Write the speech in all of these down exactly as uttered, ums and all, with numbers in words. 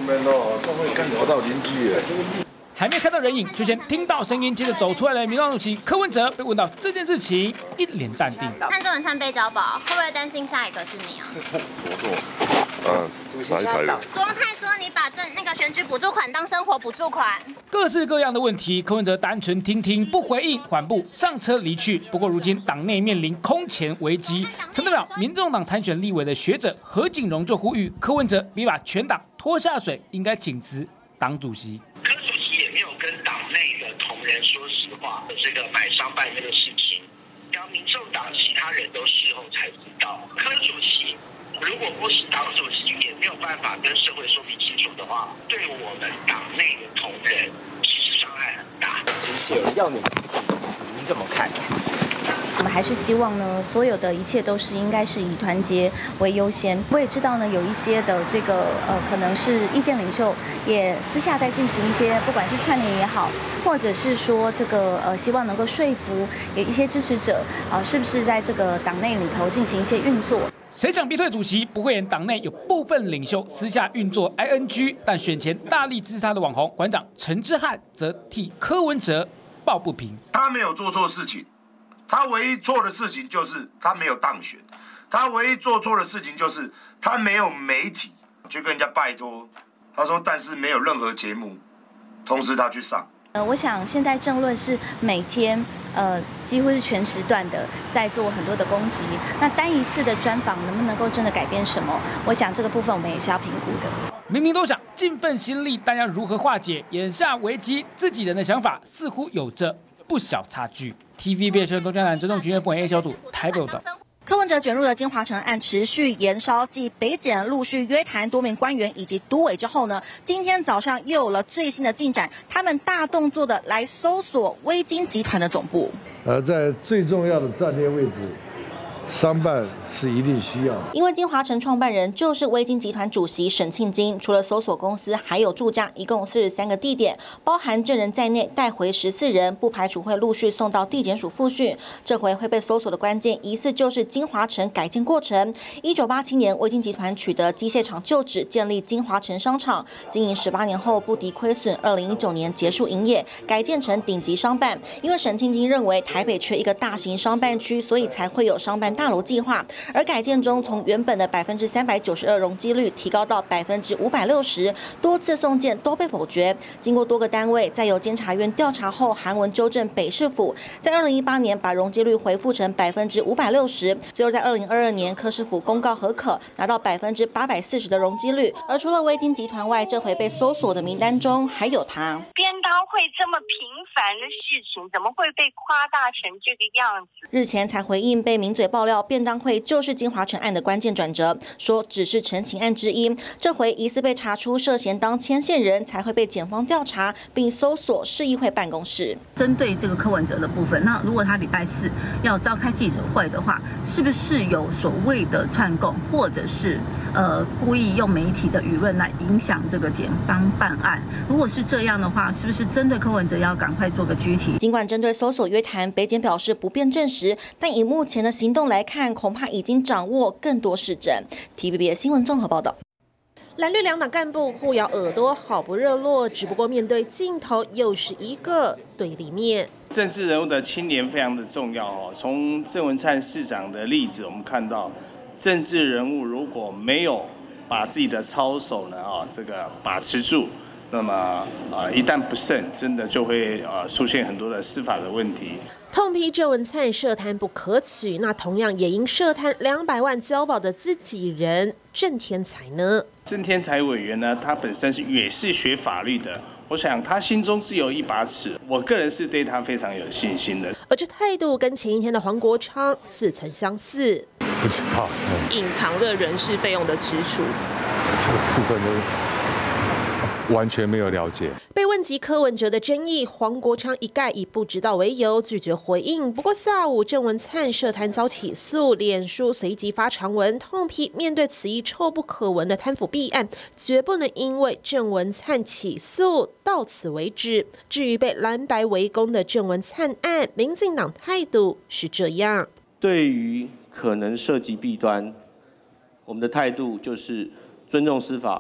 免咯，都会干扰到邻居耶。 还没看到人影，就先听到声音，接着走出来的民众主席柯文哲被问到这件事情，一脸淡定。 看郑文灿被交保，会不会担心下一个是你啊？ 我做，嗯，哪一台的？ 卓荣泰说你把政那个选举补助款当生活补助款。 各式各样的问题，柯文哲单纯听听，不回应，缓步上车离去。不过如今党内面临空前危机，曾代表民众党参选立委的学者何景荣就呼吁柯文哲别把全党拖下水，应该请辞党主席。 柯主席也没有跟党内的同仁说实话的这个买商办这个事情，然后民众党其他人都事后才知道。柯主席如果不是党主席，也没有办法跟社会说明清楚的话，对我们党内的同仁其实伤害很大。 其实要你您怎么看？ 我们还是希望呢，所有的一切都是应该是以团结为优先。我也知道呢，有一些的这个呃，可能是意见领袖也私下在进行一些，不管是串联也好，或者是说这个呃，希望能够说服有一些支持者啊、呃，是不是在这个党内里头进行一些运作？ 谁想逼退主席？不会言党内有部分领袖私下运作 I N G， 但选前大力支持他的网红馆长陈之汉则替柯文哲抱不平。 他没有做错事情。他唯一做的事情就是他没有当选，他唯一做错的事情就是他没有媒体去跟人家拜托。他说，但是没有任何节目通知他去上。 呃，我想现在政论是每天呃几乎是全时段的在做很多的攻击，那单一次的专访能不能够真的改变什么？我想这个部分我们也是要评估的。 明明都想尽份心力，但要如何化解眼下危机？自己人的想法似乎有着不小差距。T V B S 东江南追踪局副 A 小组台北报道。 柯文哲卷入的金华城案持续延烧，继北检陆续约谈多名官员以及督委之后呢，今天早上又有了最新的进展，他们大动作的来搜索威金集团的总部， 而在最重要的战略位置。商办是一定需要的， 因为金华城创办人就是威金集团主席沈庆金，除了搜索公司，还有驻家，一共四十三个地点，包含证人在内，带回十四人，不排除会陆续送到地检署复讯。这回会被搜索的关键，疑似就是金华城改建过程。一九八七年，威金集团取得机械厂旧址，建立金华城商场，经营十八年后不敌亏损，二零一九年结束营业，改建成顶级商办。因为沈庆金认为台北缺一个大型商办区，所以才会有商办大楼计划，而改建中从原本的百分之三百九十二容积率提高到百分之五百六十，多次送件都被否决。经过多个单位再由监察院调查后，韩文纠正北市府，在二零一八年把容积率回复成百分之五百六十，最后在二零二二年柯市府公告核可，拿到百分之八百四十的容积率。而除了威金集团外，这回被搜索的名单中还有他。 便当会这么平凡的事情，怎么会被夸大成这个样子？ 日前才回应被名嘴爆料，便当会就是金华城案的关键转折，说只是陈情案之一。这回疑似被查出涉嫌当牵线人，才会被检方调查，并搜索市议会办公室。 针对这个柯文哲的部分，那如果他礼拜四要召开记者会的话，是不是有所谓的串供，或者是呃故意用媒体的舆论来影响这个检方办案？如果是这样的话，是不是针对柯文哲要赶快做个具体？ 尽管针对搜索约谈，北检表示不便证实，但以目前的行动来看，恐怕已经掌握更多事证。T V B S 新闻综合报道。 蓝绿两党干部互咬耳朵，好不热络。只不过面对镜头，又是一个对立面。 政治人物的清廉非常的重要哦。从郑文灿市长的例子，我们看到，政治人物如果没有把自己的操守呢啊这个把持住，那么啊、呃、一旦不慎，真的就会呃出现很多的司法的问题。 痛批郑文灿涉贪不可取，那同样也因涉贪两百万交保的自己人郑天才呢？ 郑天才委员呢，他本身是也是学法律的，我想他心中是有一把尺，我个人是对他非常有信心的。 而这态度跟前一天的黄国昌似曾相似， 不知道、 嗯、隐藏了人事费用的支出， 这个部分都完全没有了解。 被问及柯文哲的争议，黄国昌一概以不知道为由拒绝回应。不过下午郑文灿涉贪遭起诉，脸书随即发长文痛批，面对此一臭不可闻的贪腐弊案，绝不能因为郑文灿起诉到此为止。至于被蓝白围攻的郑文灿案，民进党态度是这样： 对于可能涉及弊端，我们的态度就是尊重司法，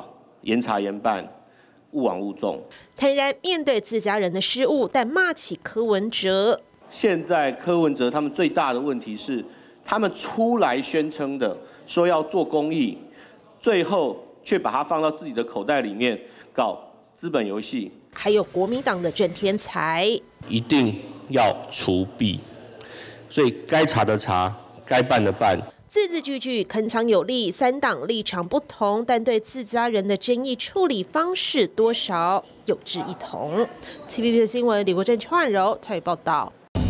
严查严办，勿枉勿纵。 坦然面对自家人的失误，但骂起柯文哲。 现在柯文哲他们最大的问题是，他们出来宣称的说要做公益，最后却把它放到自己的口袋里面搞资本游戏。 还有国民党的郑天才， 一定要除弊，所以该查的查，该办的办。 字字句句铿锵有力，三党立场不同，但对自家人的争议处理方式多少有志一同。T V B 的新闻，李国正、邱婉柔台语报道。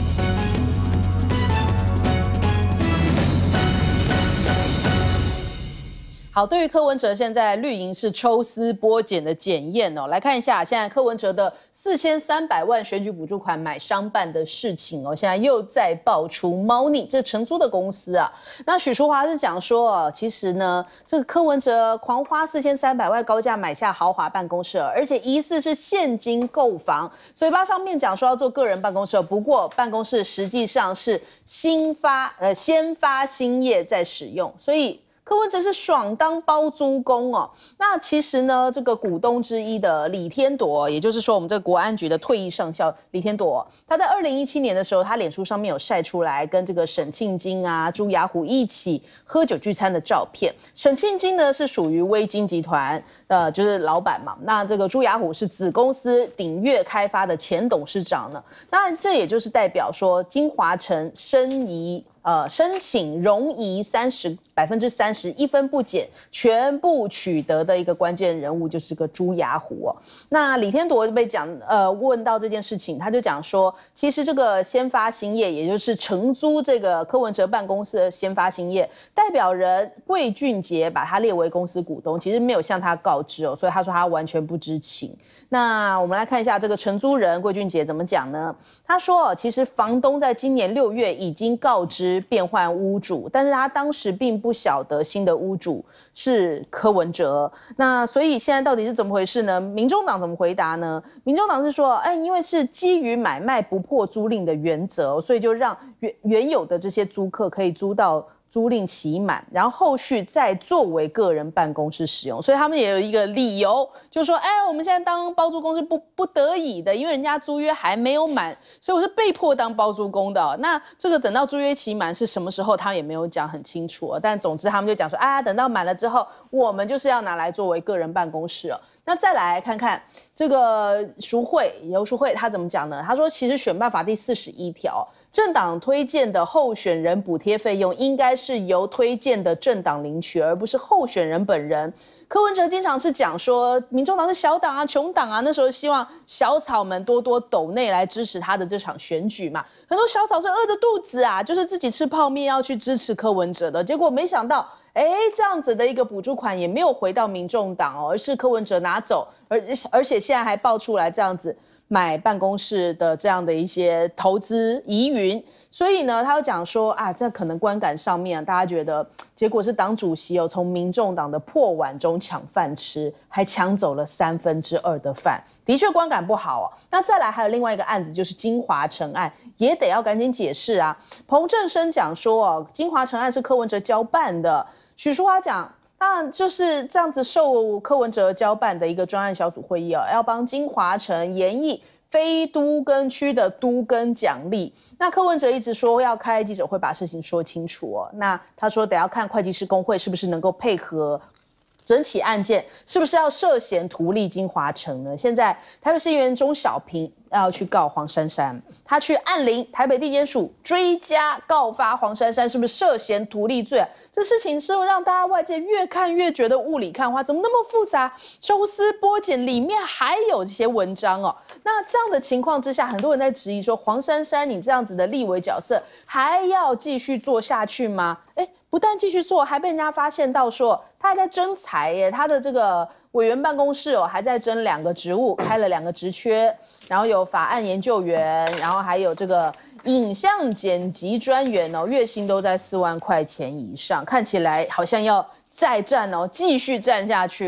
好，对于柯文哲现在绿营是抽丝剥茧的检验哦，来看一下现在柯文哲的四千三百万选举补助款买商办的事情哦，现在又在爆出猫腻，这承租的公司啊，那许淑华是讲说哦，其实呢，这个柯文哲狂花四千三百万高价买下豪华办公室，而且疑似是现金购房，嘴巴上面讲说要做个人办公室，不过办公室实际上是新发呃先发新业在使用，所以。柯文哲是爽当包租公哦，那其实呢，这个股东之一的李天铎，也就是说我们这个国安局的退役上校李天铎，他在二零一七年的时候，他脸书上面有晒出来跟这个沈庆金啊、朱雅虎一起喝酒聚餐的照片。沈庆金呢是属于威金集团，呃，就是老板嘛。那这个朱雅虎是子公司鼎悦开发的前董事长呢。那这也就是代表说金华城申遗。呃，申请容移三十百分之三十一分不减，全部取得的一个关键人物就是个朱雅虎哦。那李天铎被讲呃问到这件事情，他就讲说，其实这个先发兴业，也就是承租这个柯文哲办公室的先发兴业代表人桂俊杰把他列为公司股东，其实没有向他告知哦，所以他说他完全不知情。那我们来看一下这个承租人桂俊杰怎么讲呢？他说，其实房东在今年六月已经告知变换屋主，但是他当时并不晓得新的屋主是柯文哲。那所以现在到底是怎么回事呢？民众党怎么回答呢？民众党是说，哎，因为是基于买卖不破租赁的原则，所以就让原原有的这些租客可以租到租赁期满，然后后续再作为个人办公室使用，所以他们也有一个理由，就是说，哎，我们现在当包租公是不不得已的，因为人家租约还没有满，所以我是被迫当包租公的哦。那这个等到租约期满是什么时候，他也没有讲很清楚哦。但总之他们就讲说，啊，等到满了之后，我们就是要拿来作为个人办公室哦。那再来看看这个赎会，游淑慧他怎么讲呢？他说，其实选办法第四十一条。政党推荐的候选人补贴费用应该是由推荐的政党领取，而不是候选人本人。柯文哲经常是讲说，民众党是小党啊、穷党啊，那时候希望小草们多多抖内来支持他的这场选举嘛。很多小草是饿着肚子啊，就是自己吃泡面要去支持柯文哲的，结果没想到，哎，这样子的一个补助款也没有回到民众党哦，而是柯文哲拿走，而而且现在还爆出来这样子。买办公室的这样的一些投资疑云，所以呢，他又讲说啊，这可能观感上面、啊，大家觉得结果是党主席哦，从民众党的破碗中抢饭吃，还抢走了三分之二的饭，的确观感不好哦。那再来还有另外一个案子，就是金华城案，也得要赶紧解释啊。彭正生讲说哦，金华城案是柯文哲交办的，许淑华讲。那就是这样子受柯文哲交办的一个专案小组会议啊，要帮金华城研议非都更区的都更奖励。那柯文哲一直说要开记者会把事情说清楚哦。那他说得要看会计师公会是不是能够配合整起案件，是不是要涉嫌图利金华城呢？现在台北市议员钟小平要去告黄珊珊，他去按铃台北地检署追加告发黄珊珊是不是涉嫌图利罪啊？这事情是让大家外界越看越觉得雾里看花，怎么那么复杂？抽丝剥茧，里面还有这些文章哦。那这样的情况之下，很多人在质疑说，黄珊珊你这样子的立委角色还要继续做下去吗？哎，不但继续做，还被人家发现到说他还在征才耶，他的这个委员办公室哦还在征两个职务，开了两个职缺，然后有法案研究员，然后还有这个。影像剪辑专员哦，月薪都在四万块钱以上，看起来好像要再战哦，继续战下去哦。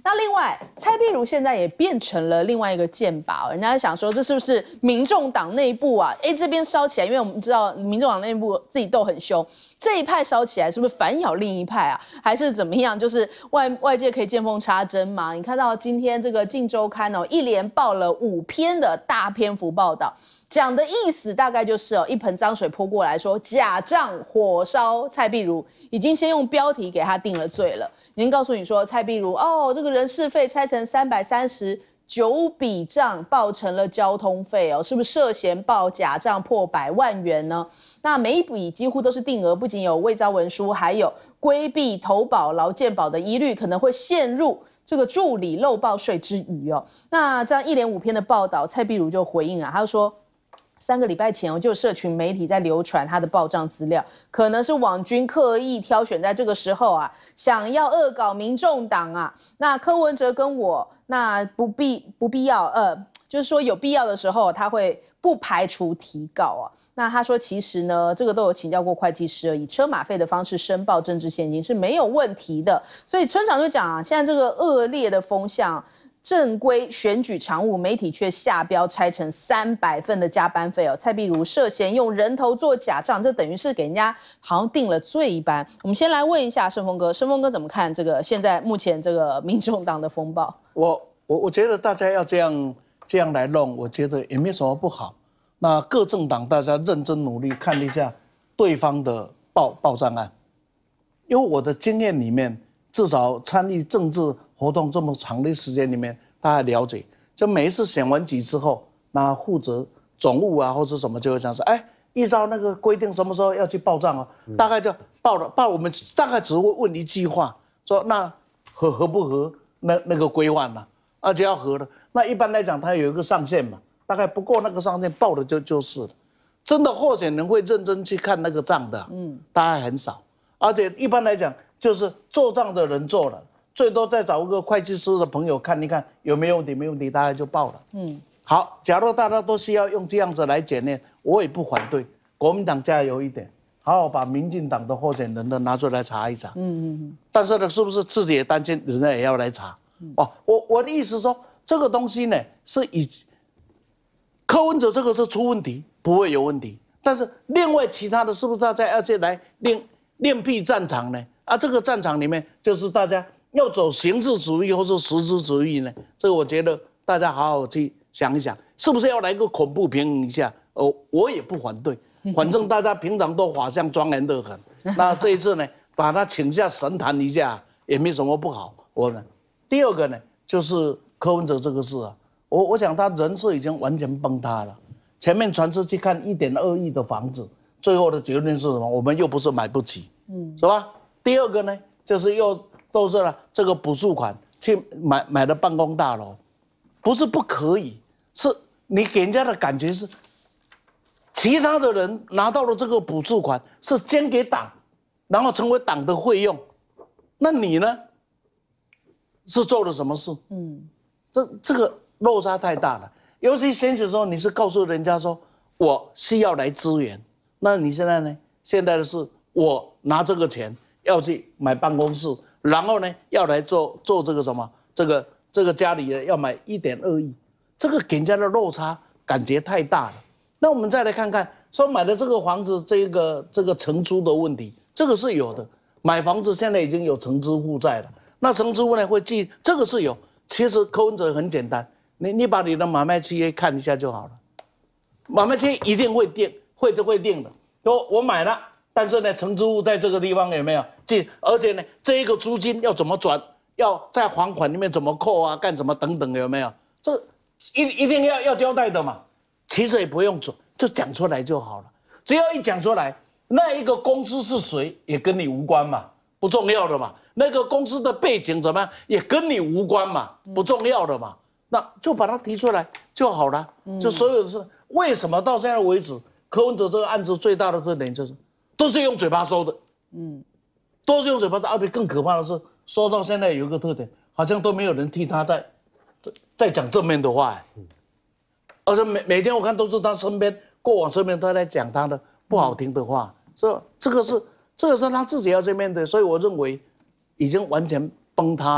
那另外，蔡壁如现在也变成了另外一个箭靶，人家想说这是不是民众党内部啊？哎，这边烧起来，因为我们知道民众党内部自己斗很凶，这一派烧起来是不是反咬另一派啊？还是怎么样？就是外外界可以见缝插针嘛？你看到今天这个《镜周刊》哦，一连报了五篇的大篇幅报道。讲的意思大概就是哦，一盆脏水泼过来说假账火烧蔡壁如，已经先用标题给他定了罪了。已经告诉你说蔡壁如哦，这个人事费拆成三百三十九笔账，报成了交通费哦，是不是涉嫌报假账破百万元呢？那每一笔几乎都是定额，不仅有伪造文书，还有规避投保劳健保的疑虑，可能会陷入这个助理漏报税之余哦。那这样一连五篇的报道，蔡壁如就回应啊，他就说。三个礼拜前，就有社群媒体在流传他的报账资料，可能是网军刻意挑选在这个时候啊，想要恶搞民众党啊。那柯文哲跟我，那不必不必要，呃，就是说有必要的时候，他会不排除提告啊。那他说，其实呢，这个都有请教过会计师，以车马费的方式申报政治现金是没有问题的。所以村长就讲啊，现在这个恶劣的风向。正规选举常务，媒体却下标拆成三百份的加班费哦。蔡壁如涉嫌用人头做假账，这等于是给人家好像定了罪一般。我们先来问一下盛峰哥，盛峰哥怎么看这个现在目前这个民众党的风暴？ 我我我觉得大家要这样这样来弄，我觉得也没什么不好。那各政党大家认真努力看一下对方的报报账案，因为我的经验里面，至少参与政治活动这么长的时间里面，大家了解，就每一次选完举之后，那负责总务啊或者什么就会讲说，哎，依照那个规定什么时候要去报账哦，嗯、大概就报了报，我们大概只会问一句话，说那合合不合那那个规范呢、啊？而且要合的，那一般来讲它有一个上限嘛，大概不过那个上限报的就就是了。真的候选人会认真去看那个账的，嗯，大概很少，而且一般来讲就是做账的人做了。最多再找一个会计师的朋友看一看有没有问题，没问题大概就报了。嗯，好，假如大家都需要用这样子来检验，我也不反对。国民党加油一点，好好把民进党的候选人的拿出来查一查。嗯嗯嗯。但是呢，是不是自己也担心，人家也要来查？嗯、哦，我我的意思说，这个东西呢是以柯文哲这个是出问题，不会有问题。但是另外其他的是不是大家要去来另另辟战场呢？啊，这个战场里面就是大家。要走形式主义或是实质主义呢？这个我觉得大家好好去想一想，是不是要来个恐怖平衡一下？哦，我也不反对，反正大家平常都法相庄严得很。那这一次呢，把他请下神坛一下也没什么不好。我呢，第二个呢，就是柯文哲这个事啊，我我想他人设已经完全崩塌了。前面传出去看一点二亿的房子，最后的结论是什么？我们又不是买不起，嗯，是吧？第二个呢，就是又。都是了，这个补助款去买买的办公大楼，不是不可以，是你给人家的感觉是，其他的人拿到了这个补助款是捐给党，然后成为党的费用，那你呢？是做了什么事？嗯，这这个落差太大了。尤其选举的时候，你是告诉人家说我需要来支援，那你现在呢？现在的是我拿这个钱要去买办公室。然后呢，要来做做这个什么，这个这个家里要买一点二亿，这个给人家的落差感觉太大了。那我们再来看看，说买的这个房子，这个这个承租的问题，这个是有的。买房子现在已经有承租负债了，那承租户呢会记，这个是有。其实柯文哲很简单，你你把你的买卖契约看一下就好了，买卖契约一定会定，会都会定的。说我买了。但是呢，承租户在这个地方有没有？这而且呢，这一个租金要怎么转？要在还款里面怎么扣啊？干什么等等有没有？这一一定要要交代的嘛。其实也不用做，就讲出来就好了。只要一讲出来，那一个公司是谁也跟你无关嘛，不重要的嘛。那个公司的背景怎么样也跟你无关嘛，不重要的嘛。那就把它提出来就好了。就所有的事，为什么到现在为止，柯文哲这个案子最大的特点就是。都是用嘴巴说的，嗯，都是用嘴巴说，而且更可怕的是，说到现在有一个特点，好像都没有人替他在在讲正面的话，而且每每天我看都是他身边过往身边都在讲他的不好听的话，所以这个是这个是他自己要去面对，所以我认为已经完全崩塌了啦。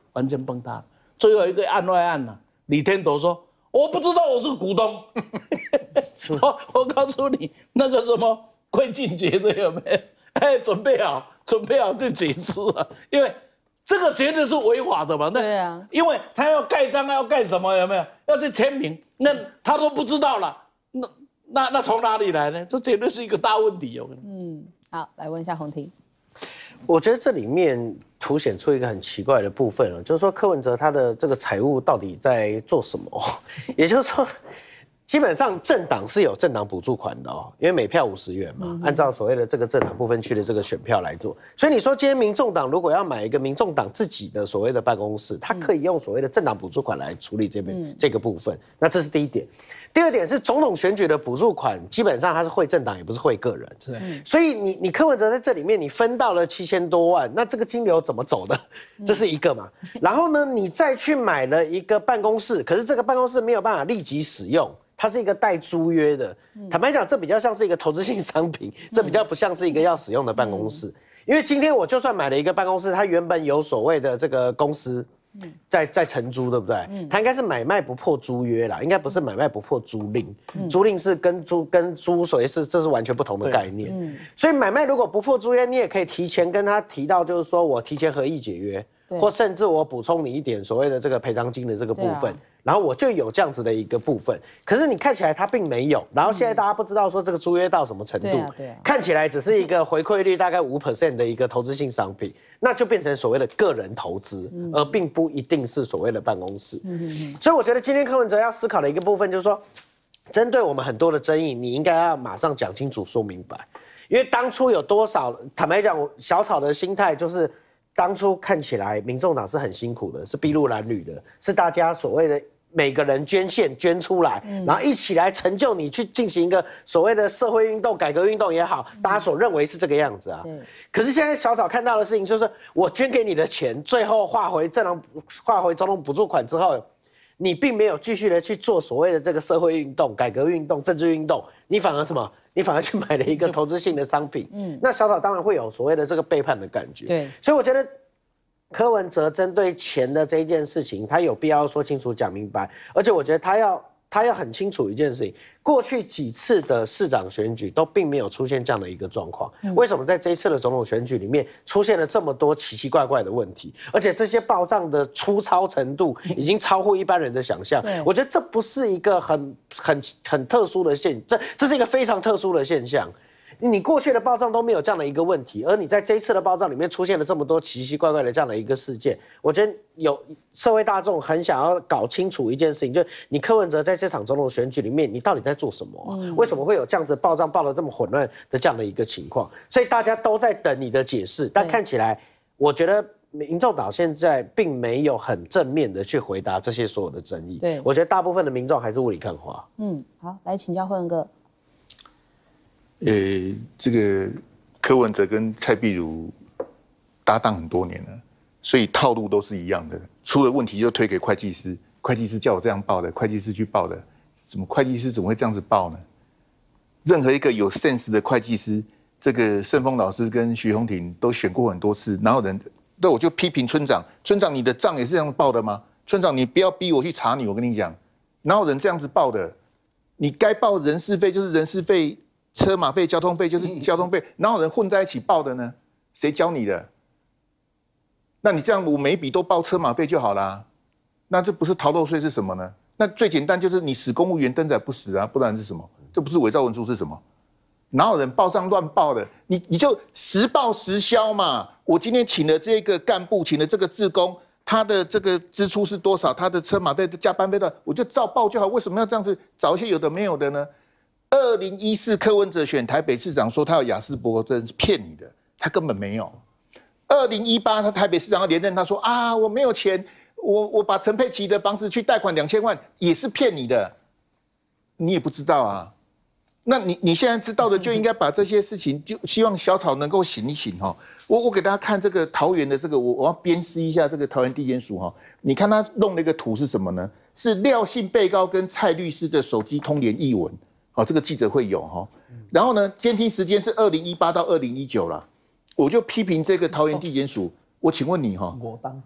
完全崩塌了。最后一个案外案呢、啊，李天斗说我不知道我是股东，我我告诉你那个什么会进决的有没有？哎，准备好，准备好就解释啊，因为这个绝对是违法的嘛。那对啊， 因为他要盖章要盖什么有没有？要去签名，那他都不知道了，那那那从哪里来呢？这绝对是一个大问题哦。 嗯，好，来问一下洪庭。 我觉得这里面凸显出一个很奇怪的部分了，就是说柯文哲他的这个财务到底在做什么？也就是说，基本上政党是有政党补助款的哦，因为每票五十元嘛，嗯、按照所谓的这个政党不分区的这个选票来做。所以你说今天民众党如果要买一个民众党自己的所谓的办公室，他可以用所谓的政党补助款来处理这边、嗯、这个部分。那这是第一点。第二点是总统选举的补助款，基本上它是汇政党，也不是汇个人。嗯、所以你你柯文哲在这里面你分到了七千多万，那这个金流怎么走的？这是一个嘛。然后呢，你再去买了一个办公室，可是这个办公室没有办法立即使用。它是一个带租约的，坦白讲，这比较像是一个投资性商品，这比较不像是一个要使用的办公室。因为今天我就算买了一个办公室，它原本有所谓的这个公司在在承租，对不对？它应该是买卖不破租约啦，应该不是买卖不破租赁。租赁是跟租跟租所谓是这是完全不同的概念。所以买卖如果不破租约，你也可以提前跟他提到，就是说我提前合意解约。或甚至我补充你一点所谓的这个赔偿金的这个部分，啊、然后我就有这样子的一个部分。可是你看起来它并没有，然后现在大家不知道说这个租约到什么程度，嗯对啊对啊、看起来只是一个回馈率大概五 percent 的一个投资性商品，那就变成所谓的个人投资，嗯、而并不一定是所谓的办公室。嗯、所以我觉得今天柯文哲要思考的一个部分就是说，针对我们很多的争议，你应该要马上讲清楚、说明白，因为当初有多少，坦白讲，小草的心态就是。当初看起来，民众党是很辛苦的，是筚路蓝缕的，是大家所谓的每个人捐献捐出来，嗯、然后一起来成就你去进行一个所谓的社会运动、改革运动也好，嗯、大家所认为是这个样子啊。可是现在小草看到的事情就是，我捐给你的钱，最后划回政党、划回总统补助款之后，你并没有继续的去做所谓的这个社会运动、改革运动、政治运动，你反而什么？你反而去买了一个投资性的商品，嗯，那小草当然会有所谓的这个背叛的感觉，对，所以我觉得柯文哲针对钱的这一件事情，他有必要说清楚、讲明白，而且我觉得他要他要很清楚一件事情，过去几次的市长选举都并没有出现这样的一个状况，嗯、为什么在这一次的总统选举里面出现了这么多奇奇怪怪的问题，而且这些报账的粗糙程度已经超乎一般人的想象，我觉得这不是一个很很很特殊的现，这这是一个非常特殊的现象。你过去的报账都没有这样的一个问题，而你在这一次的报账里面出现了这么多奇奇怪怪的这样的一个事件，我觉得有社会大众很想要搞清楚一件事情，就是你柯文哲在这场总统选举里面，你到底在做什么、啊嗯、为什么会有这样子报账报得这么混乱的这样的一个情况？所以大家都在等你的解释，但看起来，我觉得民众党现在并没有很正面的去回答这些所有的争议。对，我觉得大部分的民众还是雾里看花。 嗯，好，来请教慧文哥。 呃，这个柯文哲跟蔡壁如搭档很多年了，所以套路都是一样的。出了问题就推给会计师，会计师叫我这样报的，会计师去报的。怎么会计师怎么会这样子报呢？任何一个有 sense 的会计师，这个盛峰老师跟徐宏庭都选过很多次，哪有人？对，我就批评村长，村长你的账也是这样报的吗？村长你不要逼我去查你，我跟你讲，哪有人这样子报的？你该报人事费就是人事费。车马费、交通费就是交通费，哪有人混在一起报的呢？谁教你的？那你这样我每一笔都报车马费就好啦，那这不是逃漏税是什么呢？那最简单就是你死公务员登载不死啊，不然是什么？这不是伪造文书是什么？哪有人报账乱报的？你你就实报实销嘛。我今天请了这个干部，请了这个志工，他的这个支出是多少？他的车马费、加班费的，我就照报就好。为什么要这样子找一些有的没有的呢？二零一四柯文哲选台北市长说他有雅斯伯格症是骗你的，他根本没有。二零一八他台北市长要连任，他说啊我没有钱，我我把陈佩琪的房子去贷款两千万，也是骗你的，你也不知道啊。那你你现在知道的就应该把这些事情，就希望小草能够醒一醒哈。我我给大家看这个桃园的这个，我我要鞭尸一下这个桃园地检署哈。你看他弄了一个图是什么呢？是廖姓被告跟蔡律师的手机通联译文。好，这个记者会有哈，然后呢，监听时间是二零一八到二零一九啦，我就批评这个桃园地检署，我请问你哈， 我当，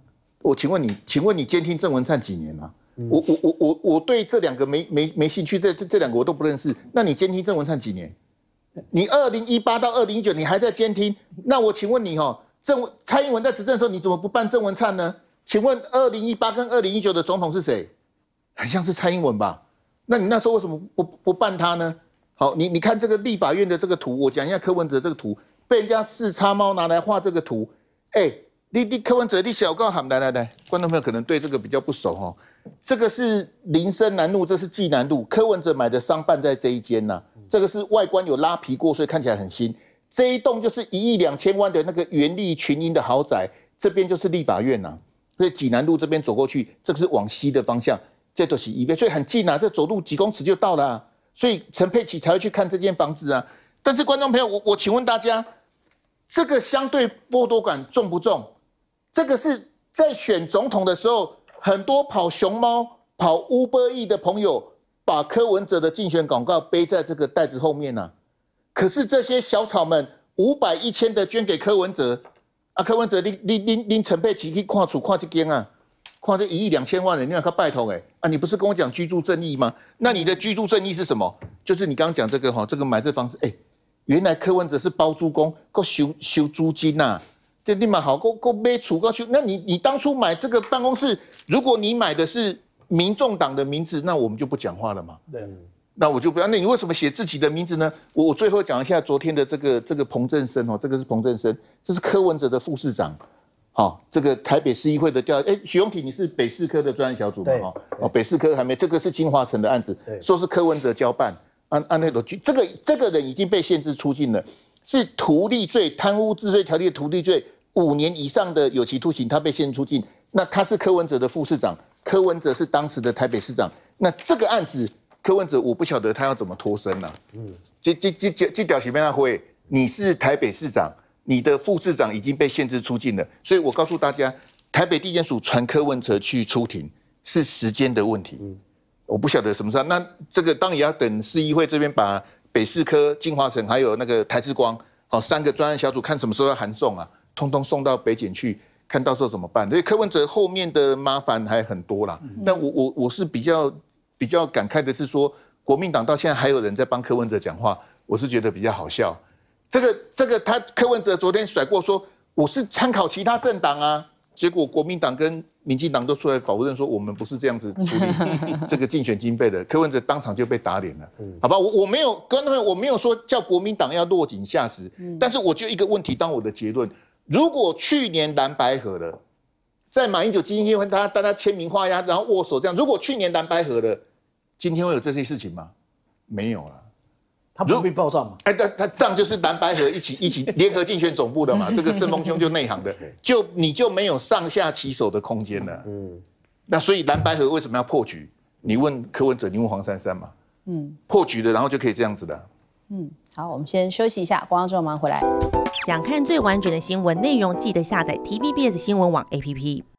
我请问你，请问你监听郑文灿几年啊？嗯、我我我我我对这两个没没没兴趣，这这这两个我都不认识。那你监听郑文灿几年？你二零一八到二零一九你还在监听？那我请问你哦，郑蔡英文在执政的时候，你怎么不办郑文灿呢？请问二零一八跟二零一九的总统是谁？很像是蔡英文吧？那你那时候为什么不不办他呢？好，你你看这个立法院的这个图，我讲一下柯文哲这个图，被人家四叉猫拿来画这个图，哎、欸，你你柯文哲你小告喊来来来，观众朋友可能对这个比较不熟哈。这个是林森南路，这是济南路，柯文哲买的商办在这一间呐、啊，这个是外观有拉皮过，所以看起来很新。这一栋就是一亿两千万的那个元丽群英的豪宅，这边就是立法院呐、啊，所以济南路这边走过去，这个是往西的方向，这都是一边，所以很近啊，这走路几公尺就到了、啊，所以陈佩琪才会去看这间房子啊。但是观众朋友，我我请问大家，这个相对剥夺感重不重？这个是在选总统的时候。很多跑熊猫、跑 Uber E 的朋友，把柯文哲的竞选广告背在这个袋子后面呢、啊。可是这些小草们五百、一千的捐给柯文哲，啊，柯文哲你你你你陈佩琪去看厝看这间啊，看这一亿两千万人，你要他拜托哎啊，你不是跟我讲居住正义吗？那你的居住正义是什么？就是你刚刚讲这个哈，这个买这房子，哎、欸，原来柯文哲是包租公，够收收租金呐、啊。这立马好，够够买厝够去。那你你当初买这个办公室，如果你买的是民众党的名字，那我们就不讲话了嘛。对，那我就不要。那你为什么写自己的名字呢？我我最后讲一下昨天的这个这个彭振声哦，这个是彭振声，这是柯文哲的副市长。好、哦，这个台北市议会的调，哎，许永平你是北市科的专案小组嘛？哈，哦，北市科还没，这个是金华城的案子，说是柯文哲交办，按按那个这个这个人已经被限制出境了。是图利罪、贪污治罪条例的图利罪，五年以上的有期徒刑，他被限制出境。那他是柯文哲的副市长，柯文哲是当时的台北市长。那这个案子，柯文哲我不晓得他要怎么脱身啊。嗯，这这这这这条什么样会？你是台北市长，你的副市长已经被限制出境了，所以我告诉大家，台北地检署传柯文哲去出庭是时间的问题。嗯，我不晓得什么时候。那这个当然也要等市议会这边把。北市科、金华城还有那个台之光，好三个专案小组看什么时候要函送啊，通通送到北检去，看到时候怎么办。所以柯文哲后面的麻烦还很多啦。嗯、但我我我是比较比较感慨的是说，国民党到现在还有人在帮柯文哲讲话，我是觉得比较好笑。这个这个他柯文哲昨天甩过说我是参考其他政党啊，结果国民党跟民进党都出来否认说我们不是这样子处理这个竞选经费的，柯文哲当场就被打脸了，嗯、好吧？我我没有跟他们，我没有说叫国民党要落井下石，嗯、但是我就一个问题当我的结论：如果去年蓝白合了，在马英九基金会大家大家签名画押，然后握手这样，如果去年蓝白合了，今天会有这些事情吗？没有了。 他不必报账嘛？ 哎，他他账就是蓝白合一起一起联合竞选总部的嘛，这个盛丰兄就内行的，就你就没有上下其手的空间了。嗯，那所以蓝白合为什么要破局？你问柯文哲，你问黄珊珊嘛。嗯，破局了，然后就可以这样子的。 嗯，好，我们先休息一下，广告之后马上回来。 想看最完整的新闻内容，记得下载 T V B S 新闻网 A P P。